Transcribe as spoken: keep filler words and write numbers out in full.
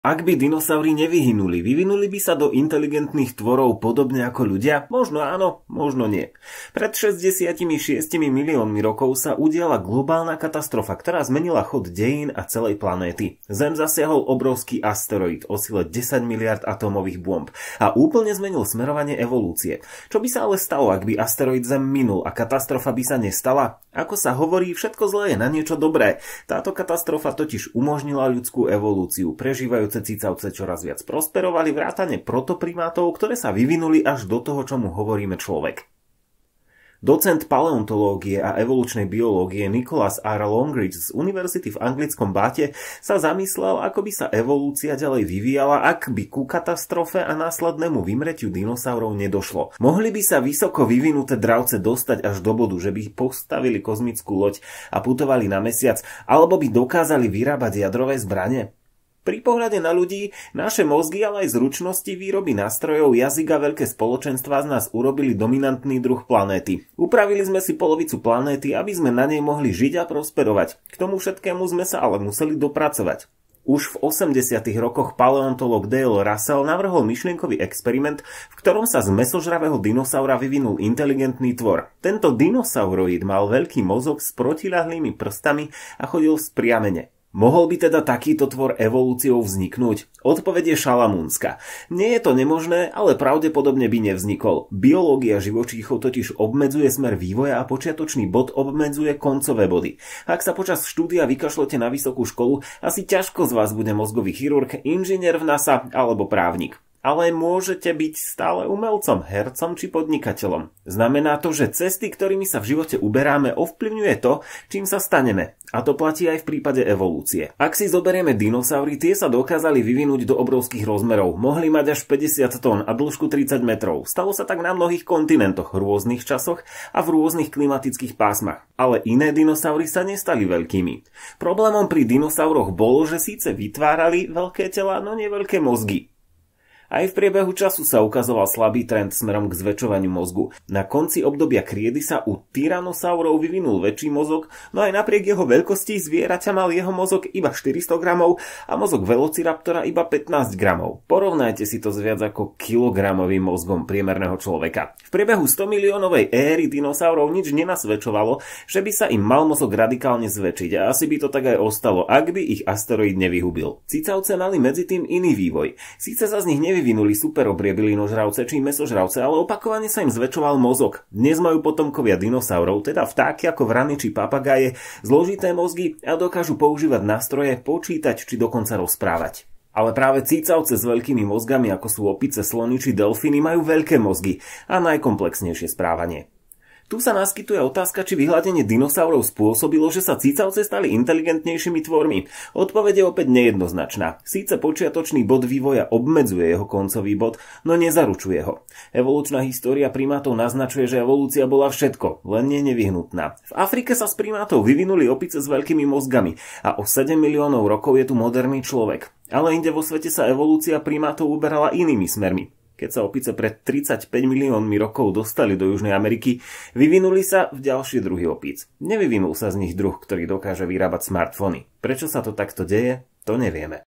Ak by dinosaury nevyhynuli, vyvinuli by sa do inteligentných tvorov podobne ako ľudia? Možno áno, možno nie. Pred šesťdesiatimi šiestimi miliónmi rokov sa udiala globálna katastrofa, ktorá zmenila chod dejín a celej planéty. Zem zasiahol obrovský asteroid o sile desať miliárd atómových bomb a úplne zmenil smerovanie evolúcie. Čo by sa ale stalo, ak by asteroid Zem minul a katastrofa by sa nestala? Ako sa hovorí, všetko zlé je na niečo dobré. Táto katastrofa totiž umožnila ľudskú evolúciu, prežívajú cicavce čoraz viac prosperovali vrátane protoprimátov, ktoré sa vyvinuli až do toho, čomu hovoríme človek. Docent paleontológie a evolučnej biológie Nicholas R. Longridge z univerzity v anglickom Bathe sa zamyslel, ako by sa evolúcia ďalej vyvíjala, ak by ku katastrofe a následnému vymretiu dinosaurov nedošlo. Mohli by sa vysoko vyvinuté dravce dostať až do bodu, že by postavili kozmickú loď a putovali na mesiac, alebo by dokázali vyrábať jadrové zbrane? Pri pohľade na ľudí, naše mozgy, ale aj zručnosti výroby nástrojov, jazyk a veľké spoločenstvá z nás urobili dominantný druh planéty. Upravili sme si polovicu planéty, aby sme na nej mohli žiť a prosperovať. K tomu všetkému sme sa ale museli dopracovať. Už v osemdesiatych rokoch paleontológ Dale Russell navrhol myšlienkový experiment, v ktorom sa z mäsožravého dinosaura vyvinul inteligentný tvor. Tento dinosauroid mal veľký mozog s protiľahlými prstami a chodil spriamene. Mohol by teda takýto tvor evolúciou vzniknúť? Odpoveď je šalamúnska. Nie je to nemožné, ale pravdepodobne by nevznikol. Biológia živočíchov totiž obmedzuje smer vývoja a počiatočný bod obmedzuje koncové body. Ak sa počas štúdia vykašlete na vysokú školu, asi ťažko z vás bude mozgový chirurg, inžinier v NASA alebo právnik. Ale môžete byť stále umelcom, hercom či podnikateľom. Znamená to, že cesty, ktorými sa v živote uberáme, ovplyvňuje to, čím sa staneme. A to platí aj v prípade evolúcie. Ak si zoberieme dinosaury, tie sa dokázali vyvinúť do obrovských rozmerov. Mohli mať až päťdesiat tón a dĺžku tridsať metrov. Stalo sa tak na mnohých kontinentoch, rôznych časoch a v rôznych klimatických pásmach. Ale iné dinosaury sa nestali veľkými. Problémom pri dinosauroch bolo, že síce vytvárali veľké tela, no nie veľké mozgy. Aj v priebehu času sa ukazoval slabý trend smerom k zväčšovaniu mozgu. Na konci obdobia kriedy sa u tyranosaurov vyvinul väčší mozog, no aj napriek jeho veľkosti zvieraťa mal jeho mozog iba štyristo gramov a mozog velociraptora iba pätnásť gramov. Porovnajte si to s viac ako kilogramovým mozgom priemerného človeka. V priebehu sto miliónovej éry dinosaurov nič nenasvedčovalo, že by sa im mal mozog radikálne zväčšiť a asi by to tak aj ostalo, ak by ich asteroid nevyhubil. Cicavce mali medzi tým iný vývoj. Síce sa z nich nevy vyvinuli superobrie bylinožravce či mäsožravce, ale opakovane sa im zväčšoval mozog. Dnes majú potomkovia dinosaurov, teda vtáky ako vrany či papagáje, zložité mozgy a dokážu používať nástroje, počítať či dokonca rozprávať. Ale práve cicavce s veľkými mozgami, ako sú opice, slony či delfíny, majú veľké mozgy a najkomplexnejšie správanie. Tu sa naskytuje otázka, či vyhľadenie dinosaurov spôsobilo, že sa cicavce stali inteligentnejšími tvormi. Odpoveď je opäť nejednoznačná. Síce počiatočný bod vývoja obmedzuje jeho koncový bod, no nezaručuje ho. Evolučná história primátov naznačuje, že evolúcia bola všetko, len nie nevyhnutná. V Afrike sa z primátov vyvinuli opice s veľkými mozgami a o sedem miliónov rokov je tu moderný človek. Ale inde vo svete sa evolúcia primátov uberala inými smermi. Keď sa opice pred tridsaťpäť miliónmi rokov dostali do Južnej Ameriky, vyvinuli sa v ďalšie druhy opíc. Nevyvinul sa z nich druh, ktorý dokáže vyrábať smartfóny. Prečo sa to takto deje, to nevieme.